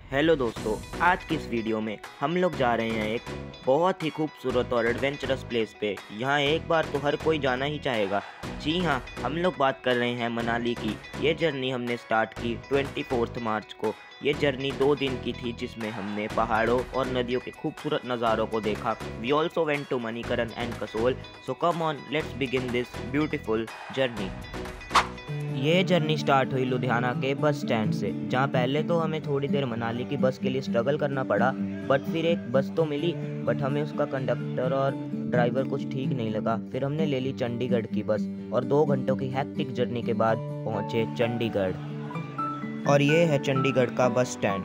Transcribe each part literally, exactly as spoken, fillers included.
Hello दोस्तों, आज की इस वीडियो में हम लोग जा रहे हैं एक बहुत ही खूबसूरत और एडवेंचरस प्लेस पे। यहाँ एक बार तो हर कोई जाना ही चाहेगा। जी हाँ, हम लोग बात कर रहे हैं मनाली की। ये जर्नी हमने स्टार्ट की चौबीस मार्च को। ये जर्नी दो दिन की थी जिसमें हमने पहाड़ों और नदियों के खूबसूरत नज़ारों को देखा। We also went to Manikaran and Kasol. So come on, let's begin this beautiful journey. ये जर्नी स्टार्ट हुई लुधियाना के बस स्टैंड से, जहाँ पहले तो हमें थोड़ी देर मनाली की बस के लिए स्ट्रगल करना पड़ा, बट फिर एक बस तो मिली, बट हमें उसका कंडक्टर और ड्राइवर कुछ ठीक नहीं लगा। फिर हमने ले ली चंडीगढ़ की बस और दो घंटों की हैक्टिक जर्नी के बाद पहुँचे चंडीगढ़। और ये है चंडीगढ़ का बस स्टैंड।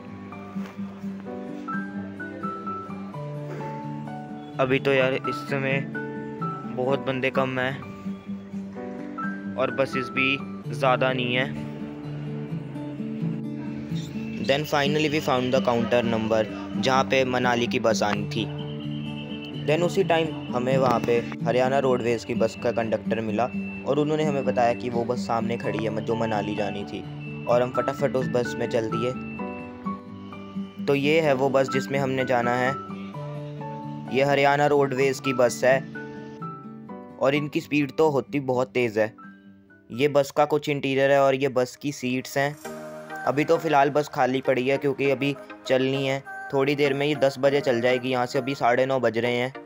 अभी तो यार इस समय बहुत बंदे कम हैं और बसेस भी ज़्यादा नहीं है। Then finally we found the counter number जहाँ पे मनाली की बस आनी थी। देन उसी टाइम हमें वहाँ पे हरियाणा रोडवेज़ की बस का कंडक्टर मिला और उन्होंने हमें बताया कि वो बस सामने खड़ी है जो मनाली जानी थी, और हम फटाफट उस बस में चल दिए। तो ये है वो बस जिसमें हमने जाना है। ये हरियाणा रोडवेज़ की बस है और इनकी स्पीड तो होती बहुत तेज़ है। ये बस का कुछ इंटीरियर है और ये बस की सीट्स हैं। अभी तो फ़िलहाल बस खाली पड़ी है क्योंकि अभी चलनी है। थोड़ी देर में ये दस बजे चल जाएगी यहाँ से। अभी साढ़े नौ बज रहे हैं।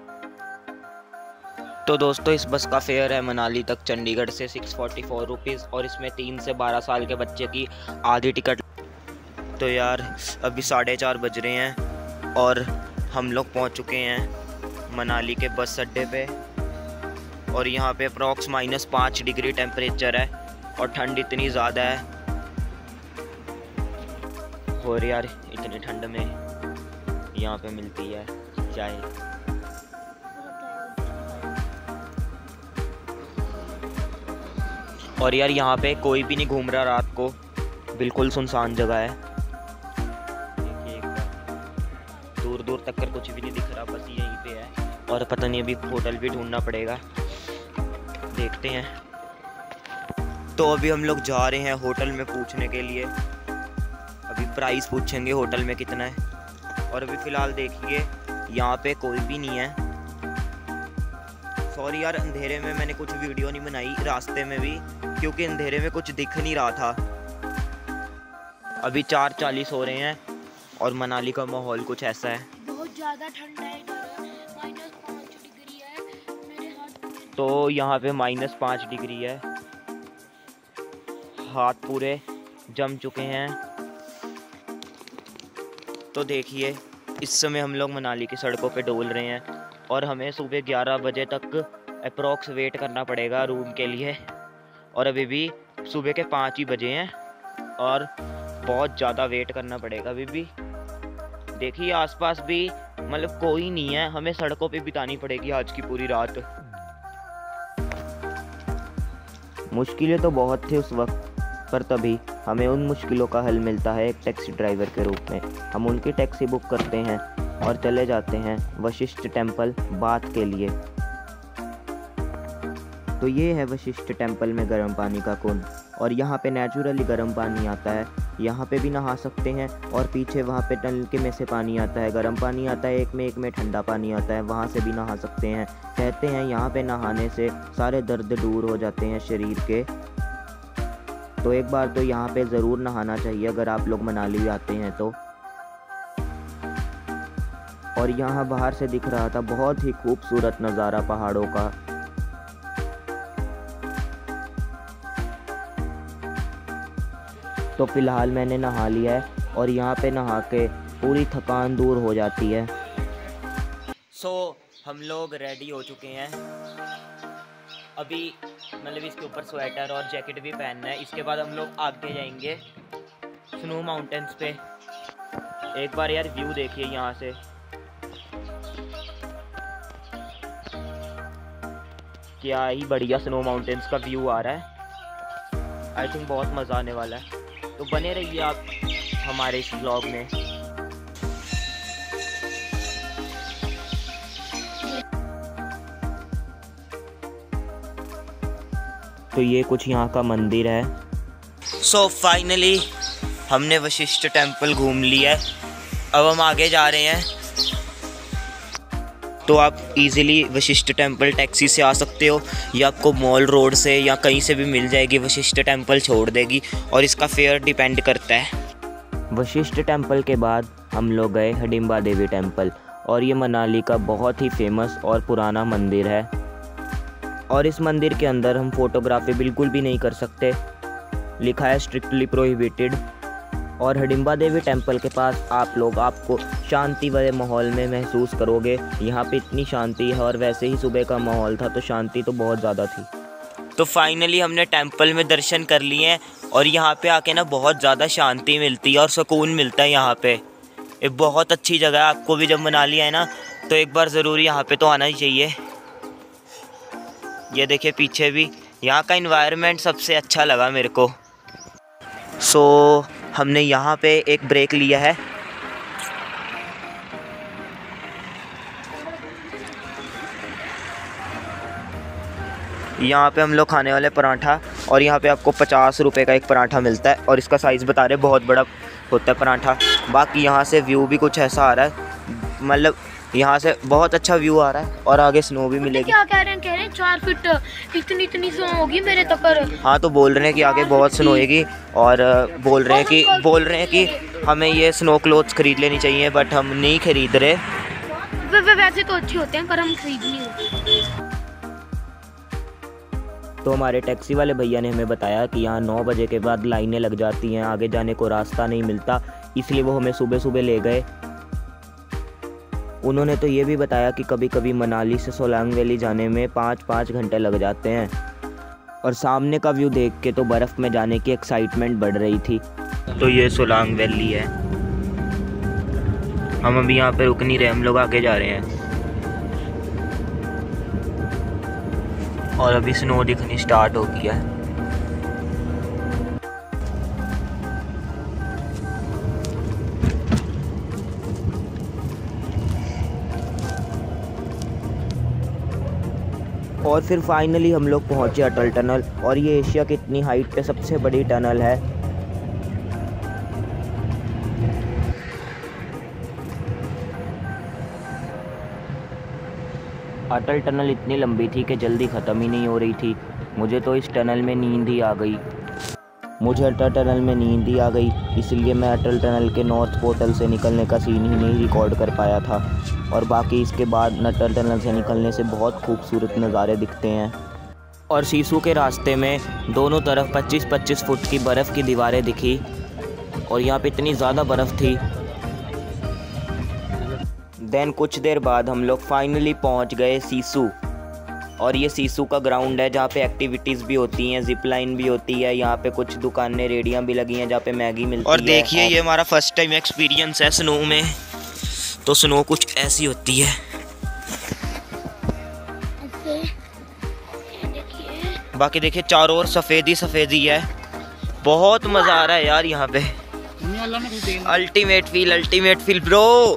तो दोस्तों, इस बस का फेयर है मनाली तक चंडीगढ़ से सिक्स फोर्टी फोर रुपीज़, और इसमें तीन से बारह साल के बच्चे की आधी टिकट। तो यार अभी साढ़े चार बज रहे हैं और हम लोग पहुँच चुके हैं मनाली के बस अड्डे पे। और यहाँ पे अप्रॉक्स माइनस पाँच डिग्री टेम्परेचर है और ठंड इतनी ज़्यादा है। और यार इतनी ठंड में यहाँ पे मिलती है चाय। और यार यहाँ पे कोई भी नहीं घूम रहा रात को, बिल्कुल सुनसान जगह है। देखिए एक बार दूर दूर तक कर कुछ भी नहीं दिख रहा, बस यहीं पे है। और पता नहीं, अभी होटल भी ढूंढना पड़ेगा, देखते हैं। तो अभी हम लोग जा रहे हैं होटल में पूछने के लिए। अभी प्राइस पूछेंगे होटल में कितना है। और अभी फ़िलहाल देखिए यहाँ पे कोई भी नहीं है। सॉरी यार, अंधेरे में मैंने कुछ वीडियो नहीं बनाई रास्ते में भी, क्योंकि अंधेरे में कुछ दिख नहीं रहा था। अभी चार चालीस हो रहे हैं और मनाली का माहौल कुछ ऐसा है। बहुत ज़्यादा ठंड है इधर, माइनस पाँच डिग्री है मेरे हाथ। तो यहाँ पे माइनस पाँच डिग्री है, हाथ पूरे जम चुके हैं। तो देखिए इस समय हम लोग मनाली की सड़कों पे डोल रहे हैं और हमें सुबह ग्यारह बजे तक अप्रॉक्स वेट करना पड़ेगा रूम के लिए। और अभी भी सुबह के पाँच ही बजे हैं और बहुत ज़्यादा वेट करना पड़ेगा अभी भी। देखिए आसपास भी मतलब कोई नहीं है, हमें सड़कों पे बितानी पड़ेगी आज की पूरी रात। मुश्किलें तो बहुत थी उस वक्त, पर तभी हमें उन मुश्किलों का हल मिलता है एक टैक्सी ड्राइवर के रूप में। हम उनकी टैक्सी बुक करते हैं और चले जाते हैं वशिष्ठ टेम्पल बाथ के लिए। तो ये है वशिष्ठ टेम्पल में गर्म पानी का कुंड, और यहाँ पे नेचुरली गर्म पानी आता है। यहाँ पे भी नहा सकते हैं और पीछे वहाँ पे नलके में से पानी आता है, गर्म पानी आता है, एक में एक में ठंडा पानी आता है, वहाँ से भी नहा सकते हैं। कहते हैं यहाँ पे नहाने से सारे दर्द दूर हो जाते हैं शरीर के। तो एक बार तो यहाँ पे ज़रूर नहाना चाहिए अगर आप लोग मनाली आते हैं तो। और यहाँ बाहर से दिख रहा था बहुत ही खूबसूरत नज़ारा पहाड़ों का। तो फिलहाल मैंने नहा लिया है और यहाँ पे नहा के पूरी थकान दूर हो जाती है। सो so, हम लोग रेडी हो चुके हैं। अभी मतलब इसके ऊपर स्वेटर और जैकेट भी पहनना है। इसके बाद हम लोग आगे जाएंगे स्नो माउंटेन्स पे। एक बार यार व्यू देखिए यहाँ से, क्या ही बढ़िया स्नो माउंटेन्स का व्यू आ रहा है। आई थिंक बहुत मज़ा आने वाला है। तो बने रहिए आप हमारे इस व्लॉग में। तो ये कुछ यहाँ का मंदिर है। सो so, फाइनली हमने वशिष्ठ टेम्पल घूम लिया है, अब हम आगे जा रहे हैं। तो आप इजीली वशिष्ठ टेम्पल टैक्सी से आ सकते हो, या आपको मॉल रोड से या कहीं से भी मिल जाएगी। वशिष्ठ टेम्पल छोड़ देगी और इसका फेयर डिपेंड करता है। वशिष्ठ टेम्पल के बाद हम लोग गए हिडिंबा देवी टेम्पल, और ये मनाली का बहुत ही फेमस और पुराना मंदिर है। और इस मंदिर के अंदर हम फोटोग्राफी बिल्कुल भी नहीं कर सकते, लिखा है स्ट्रिक्टली प्रोहिबिटेड। और हिडिंबा देवी टेम्पल के पास आप लोग आपको शांति वाले माहौल में महसूस करोगे। यहाँ पे इतनी शांति है, और वैसे ही सुबह का माहौल था तो शांति तो बहुत ज़्यादा थी। तो फाइनली हमने टेम्पल में दर्शन कर लिए हैं, और यहाँ पे आके ना बहुत ज़्यादा शांति मिलती है और सुकून मिलता है। यहाँ पे एक बहुत अच्छी जगह है, आपको भी जब मनाली आए ना तो एक बार ज़रूर यहाँ पे तो आना ही चाहिए। ये देखिए पीछे भी, यहाँ का इन्वायरमेंट सबसे अच्छा लगा मेरे को। सो so, हमने यहाँ पे एक ब्रेक लिया है। यहाँ पे हम लोग खाने वाले पराठा, और यहाँ पे आपको पचास रुपए का एक पराठा मिलता है, और इसका साइज़ बता रहे बहुत बड़ा होता है पराठा। बाकी यहाँ से व्यू भी कुछ ऐसा आ रहा है, मतलब यहाँ से बहुत अच्छा व्यू आ रहा है, और आगे स्नो भी मिलेगी। क्या कह रहे हैं कह रहे हैं चार फीट इतनी इतनी स्नो होगी मेरे तक पर। हाँ, तो बोल रहे हैं कि आगे बहुत स्नो होगी, और बोल रहे हैं कि बोल रहे हैं कि हमें ये स्नो क्लोथ्स खरीद लेनी चाहिए, बट हम नहीं खरीद रहे। वे, वे वैसे तो अच्छे होते हैं पर हम खरीद नहीं होते। तो हमारे टैक्सी वाले भैया ने हमें बताया कि यहाँ नौ बजे के बाद लाइनें लग जाती हैं, आगे जाने को रास्ता नहीं मिलता, इसलिए वो हमें सुबह सुबह ले गए। उन्होंने तो ये भी बताया कि कभी कभी मनाली से सोलांग वैली जाने में पाँच पाँच घंटे लग जाते हैं, और सामने का व्यू देख के तो बर्फ़ में जाने की एक्साइटमेंट बढ़ रही थी। तो ये सोलांग वैली है, हम अभी यहाँ पे रुक नहीं रहे, हम लोग आगे जा रहे हैं। और अभी स्नो दिखनी स्टार्ट हो गया है। और फिर फाइनली हम लोग पहुँचे अटल टनल, और ये एशिया की इतनी हाइट पे सबसे बड़ी टनल है। अटल टनल इतनी लंबी थी कि जल्दी ख़त्म ही नहीं हो रही थी। मुझे तो इस टनल में नींद ही आ गई मुझे अटल टनल में नींद ही आ गई इसलिए मैं अटल टनल के नॉर्थ पोर्टल से निकलने का सीन ही नहीं रिकॉर्ड कर पाया था। और बाकी इसके बाद अटल टनल से निकलने से बहुत खूबसूरत नज़ारे दिखते हैं। और सीसू के रास्ते में दोनों तरफ पच्चीस पच्चीस फुट की बर्फ़ की दीवारें दिखी, और यहाँ पे इतनी ज़्यादा बर्फ़ थी। देन कुछ देर बाद हम लोग फाइनली पहुँच गए सीसू, और ये सीसू का ग्राउंड है जहाँ पे एक्टिविटीज़ भी होती हैं, जिप लाइन भी होती है। यहाँ पे कुछ दुकानें रेडियाँ भी लगी हैं जहाँ पे मैगी मिलती है। और देखिए ये हमारा फर्स्ट टाइम एक्सपीरियंस है स्नो में, तो स्नो कुछ ऐसी होती है। बाकी देखिए चारों ओर सफ़ेदी सफ़ेदी है, बहुत मज़ा आ रहा है यार यहाँ पे। Ultimate feel ultimate feel bro.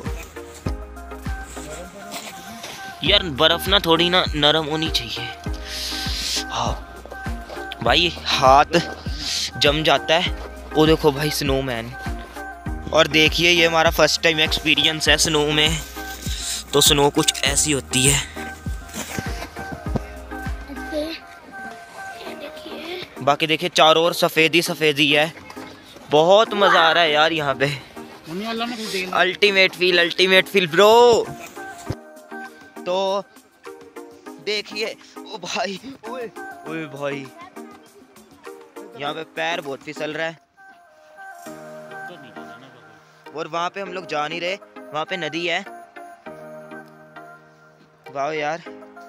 यार बर्फ़ ना थोड़ी ना नरम होनी चाहिए, हाँ भाई हाथ जम जाता है। वो देखो भाई स्नोमैन। और देखिए ये हमारा फर्स्ट टाइम एक्सपीरियंस है स्नो में, तो स्नो कुछ ऐसी होती है। बाकी देखिए चारों ओर सफ़ेदी सफ़ेदी है, बहुत मज़ा आ रहा है यार यहाँ पे। Ultimate feel ultimate feel bro. तो देखिए ओ भाई, ओए ओए भाई यहाँ पे पैर बहुत फिसल रहा है। और वहाँ पे हम लोग जा नहीं रहे, वहाँ पे नदी है। वाह यार,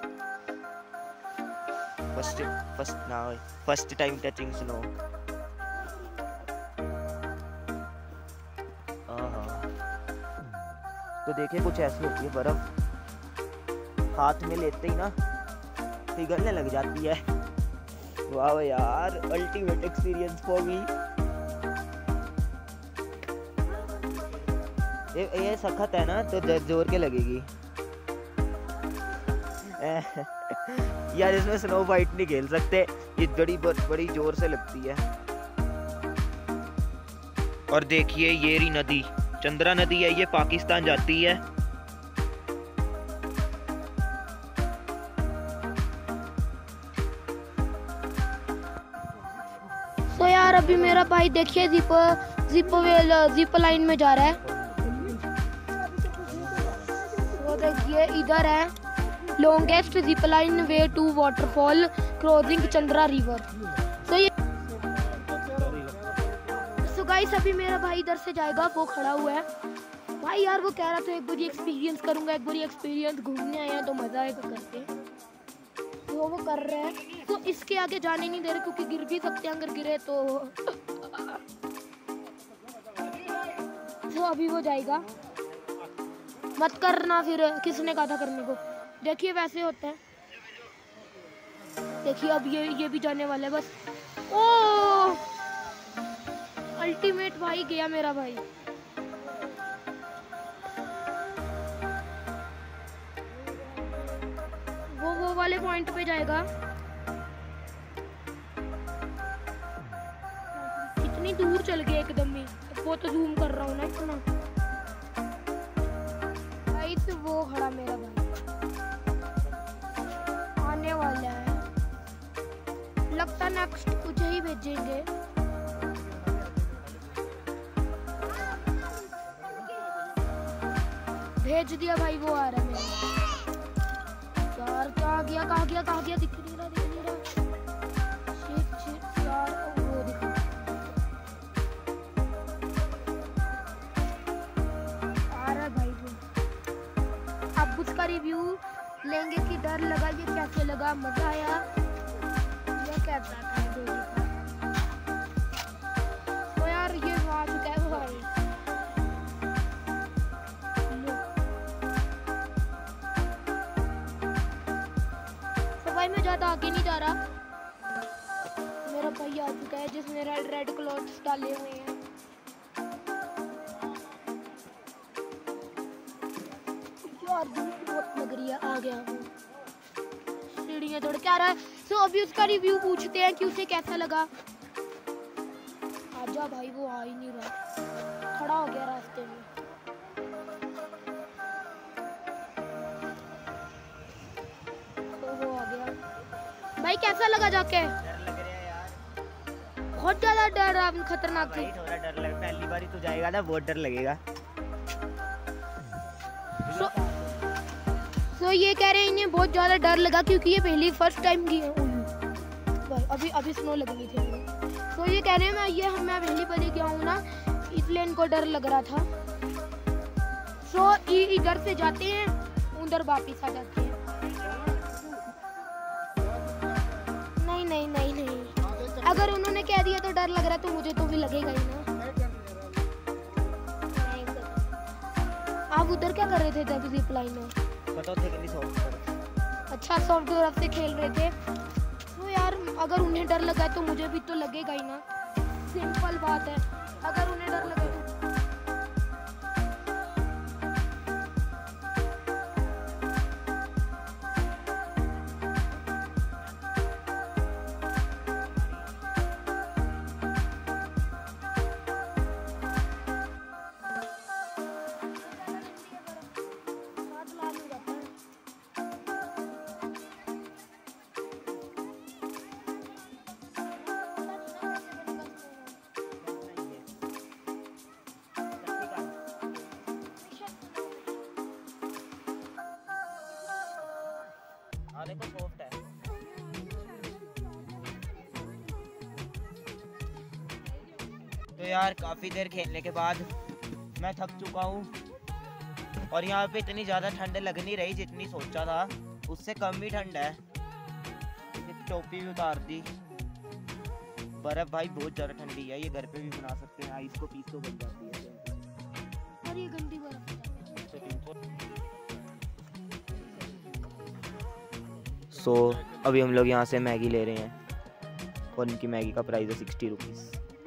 फर्स्ट फर्स्ट ना फर्स्ट टाइम टचिंग स्नो। तो देखिए कुछ ऐसी होती है बर्फ, हाथ में लेते ही ना पिघलने लग जाती है। वाह यार, अल्टीमेट एक्सपीरियंस फॉर मी। ये, ये सख्त है ना तो जोर के लगेगी। यार इसमें स्नो फाइट नहीं खेल सकते, ये बड़ी बड़ी जोर से लगती है। और देखिए ये रही नदी, चंद्रा नदी है, ये पाकिस्तान जाती है। तो यार अभी मेरा भाई देखिए जिप जिप जिप लाइन में जा रहा है। वो देखिए इधर है longest zip line way to waterfall crossing Chandra river. तो ये सो गाइस अभी मेरा भाई इधर से जाएगा, वो खड़ा हुआ है भाई। यार वो कह रहा था एक बार एक्सपीरियंस करूंगा, एक बार एक्सपीरियंस घूमने आया तो मजा आएगा करके, तो वो कर रहे हैं। तो इसके आगे जाने नहीं दे रहे क्योंकि गिर भी सकते हैं, अगर गिरे तो तो अभी वो जाएगा। मत करना, फिर किसने कहा था करने को। देखिए वैसे होता है। देखिए अब ये ये भी जाने वाला है बस। ओ अल्टीमेट भाई गया मेरा भाई। वो वो वाले पॉइंट पे जाएगा। कितनी दूर चल गया एकदम ही। वो तो जूम कर रहा हूँ ना इतना। भाई तो वो खड़ा मेरा भाई आने वाला है, लगता नेक्स्ट कुछ ही भेजेंगे। भेज दिया भाई, वो आ रहा है मेरा। यार क्या गया, कहाँ गया कहाँ गया, दिख नहीं रहा दिख नहीं रहा। शिट शिट यार, वो दिखा आ रहा है भाई वो। अब उसका रिव्यू लेंगे कि डर लगा, ये कैसे लगा, मजा आया, ये कैसा था। तो यार ये आ चुका है भाई। भाई मैं ज्यादा आगे नहीं जा रहा, मेरा भाई आ चुका है जिसने रेड रेड क्लॉथ्स डाले हुए हैं। यार धूप बहुत लग रही है, आ गया हूँ। सीढ़ियाँ तोड़ के आ रहा है। सो अभी उसका रिव्यू पूछते हैं कि उसे कैसा लगा। आजा भाई, वो आ ही नहीं रहा, खड़ा हो गया रास्ते में। भाई कैसा लगा जाके? डर लग रहा है यार, बहुत ज्यादा डर, खतरनाक थी। थोड़ा डर लग, पहली बार ही तो जाएगा ना, बहुत डर लगेगा। सो so, ये कह रहे हैं इन्हें बहुत ज्यादा डर लगा क्योंकि ये पहली फर्स्ट टाइम की है। भाई अभी अभी स्नो लगनी थी। तो so, ये कह रहे हैं मैं ये मैं पहली बार ही गया हूँ ना, इसलिए इनको डर लग रहा था। सो so, इधर से जाते हैं, उधर वापिस आ जाते हैं। नहीं नहीं नहीं, अगर उन्होंने कह दिया तो डर लग रहा है तो मुझे तो भी लगेगा ही ना। आप उधर क्या कर रहे थे जब जिप लाइन में? पता थे कि सॉफ्ट। अच्छा सॉफ्टवेयर से खेल रहे थे। तो यार अगर उन्हें डर लगा है तो मुझे भी तो लगेगा ही ना, सिंपल बात है। अगर उन्हें डर लगा तो देखो सॉफ्ट है। तो यार काफ़ी देर खेलने के बाद मैं थक चुका हूँ और यहाँ पे इतनी ज़्यादा ठंड लग नहीं रही जितनी सोचा था, उससे कम ही ठंड है। टोपी भी उतार दी। बर्फ़ भाई बहुत ज़्यादा ठंडी है, ये घर पे भी बना सकते हैं, आइस को पीस तो बन जाती है। और ये गंदी बर्फ। सो so, अभी हम लोग यहाँ से मैगी ले रहे हैं और इनकी मैगी का प्राइस है सिक्सटी रुपीज़।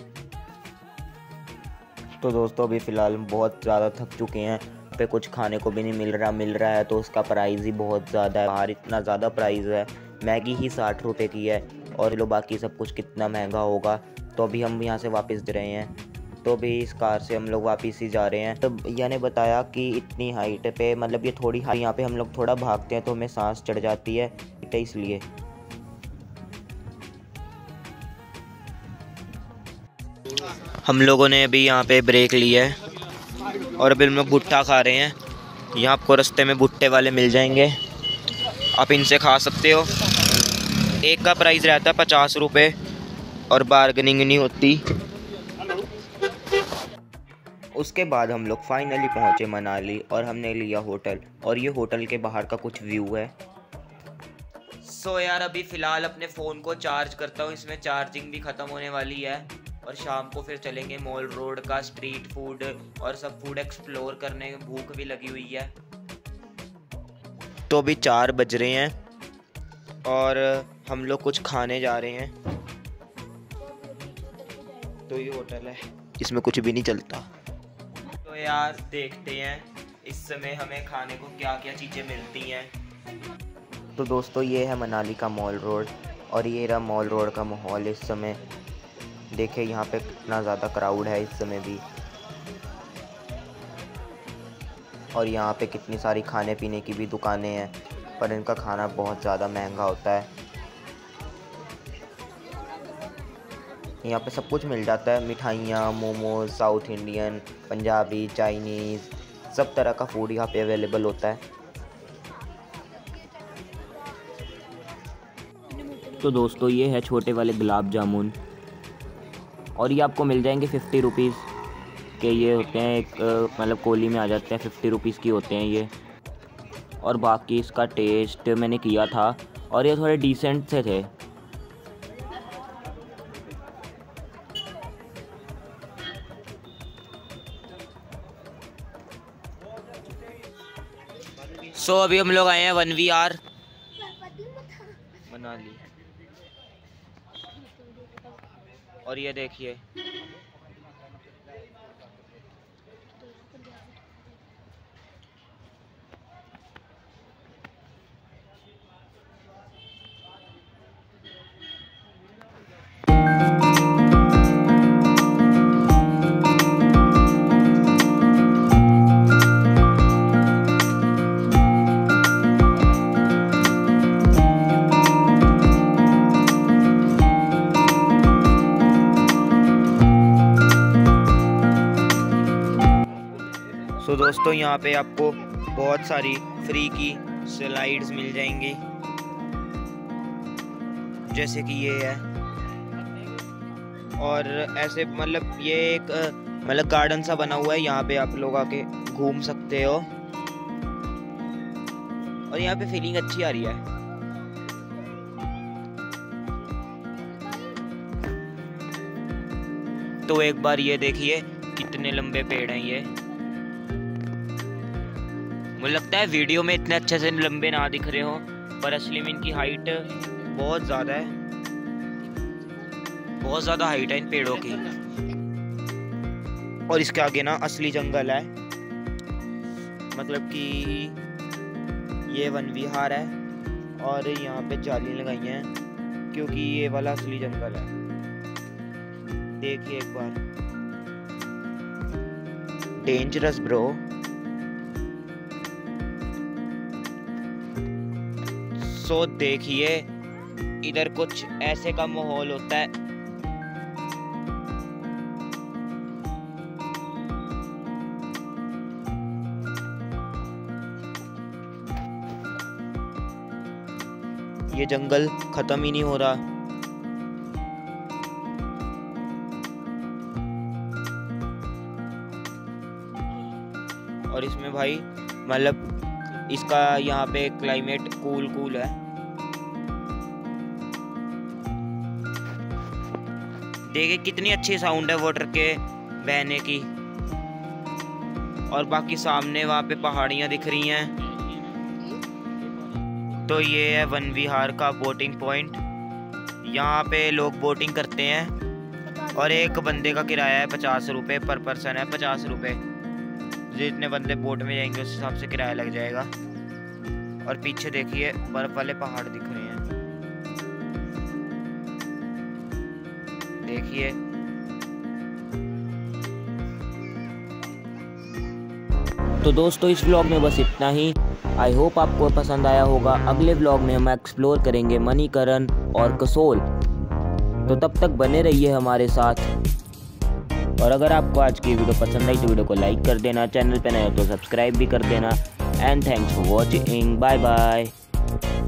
तो दोस्तों अभी फ़िलहाल बहुत ज़्यादा थक चुके हैं, पे कुछ खाने को भी नहीं मिल रहा मिल रहा है तो उसका प्राइस ही बहुत ज़्यादा है। बाहर इतना ज़्यादा प्राइस है, मैगी ही साठ रुपये की है और लो बाकी सब कुछ कितना महंगा होगा। तो अभी हम यहाँ से वापस दे रहे हैं। तो भी इस कार से हम लोग वापस ही जा रहे हैं। तो भैया ने बताया कि इतनी हाइट पे, मतलब ये थोड़ी हाइट, यहाँ पे हम लोग थोड़ा भागते हैं तो हमें सांस चढ़ जाती है, इसलिए। हम लोगों ने अभी यहाँ पे ब्रेक ली है और अभी हम लोग भुट्टा खा रहे हैं। यहाँ आपको रास्ते में भुट्टे वाले मिल जाएंगे, आप इनसे खा सकते हो। एक का प्राइस रहता है पचास रुपये और बार्गेनिंग नहीं होती। उसके बाद हम लोग फाइनली पहुँचे मनाली और हमने लिया होटल, और ये होटल के बाहर का कुछ व्यू है। सो so यार अभी फ़िलहाल अपने फ़ोन को चार्ज करता हूँ, इसमें चार्जिंग भी ख़त्म होने वाली है। और शाम को फिर चलेंगे मॉल रोड का स्ट्रीट फूड और सब फूड एक्सप्लोर करने, भूख भी लगी हुई है। तो अभी चार बज रहे हैं और हम लोग कुछ खाने जा रहे हैं। तो ये होटल है, इसमें कुछ भी नहीं चलता। तो यार देखते हैं इस समय हमें खाने को क्या क्या चीज़ें मिलती हैं। तो दोस्तों ये है मनाली का मॉल रोड और ये रहा मॉल रोड का माहौल इस समय। देखिए यहाँ पे कितना ज़्यादा क्राउड है इस समय भी, और यहाँ पे कितनी सारी खाने पीने की भी दुकानें हैं, पर इनका खाना बहुत ज़्यादा महंगा होता है। यहाँ पे सब कुछ मिल जाता है, मिठाइयाँ, momos, south Indian, Punjabi, Chinese, सब तरह का फूड यहाँ पे अवेलेबल होता है। तो दोस्तों ये है छोटे वाले गुलाब जामुन, और ये आपको मिल जाएंगे फिफ्टी रुपीज़ के। ये होते हैं एक मतलब कोली में आ जाते हैं, फिफ्टी रुपीज़ की होते हैं ये। और बाकी इसका टेस्ट मैंने किया था और ये थोड़े डिसेंट से थे। सो so, अभी हम लोग आए हैं वन वी आर मनाली, और ये देखिए तो दोस्तों यहाँ पे आपको बहुत सारी फ्री की स्लाइड्स मिल जाएंगी, जैसे कि ये है। और ऐसे मतलब ये एक मतलब गार्डन सा बना हुआ है, यहाँ पे आप लोग आके घूम सकते हो और यहाँ पे फीलिंग अच्छी आ रही है। तो एक बार ये देखिए कितने लंबे पेड़ हैं ये। मुझे लगता है वीडियो में इतने अच्छे से लंबे ना दिख रहे हो, पर असली में इनकी हाइट बहुत ज़्यादा है, बहुत ज़्यादा हाइट है इन पेड़ों की। और इसके आगे ना असली जंगल है, मतलब कि ये वन विहार है और यहाँ पे जाली लगाई हैं क्योंकि ये वाला असली जंगल है। देखिए एक बार, डेंजरस ब्रो। सो देखिए इधर कुछ ऐसे का माहौल होता है। ये जंगल खत्म ही नहीं हो रहा। और इसमें भाई मतलब इसका यहाँ पे क्लाइमेट कूल कूल है। देखिए कितनी अच्छी साउंड है वाटर के बहने की। और बाकी सामने वहाँ पे पहाड़ियाँ दिख रही हैं। तो ये है वन विहार का बोटिंग पॉइंट। यहाँ पे लोग बोटिंग करते हैं और एक बंदे का किराया है पचास रुपये पर पर्सन है, पचास रुपये। जितने बंदे बोट में जाएंगे उस हिसाब से किराया लग जाएगा। और पीछे देखिए बर्फ वाले पहाड़ दिख रहे हैं, देखिए तो दोस्तों इस व्लॉग में बस इतना ही। आई होप आपको पसंद आया होगा। अगले व्लॉग में हम एक्सप्लोर करेंगे मणिकरण और कसोल। तो तब तक बने रहिए हमारे साथ। और अगर आपको आज की वीडियो पसंद आई तो वीडियो को लाइक कर देना, चैनल पे नए हो तो सब्सक्राइब भी कर देना। And thanks for watching. Bye bye.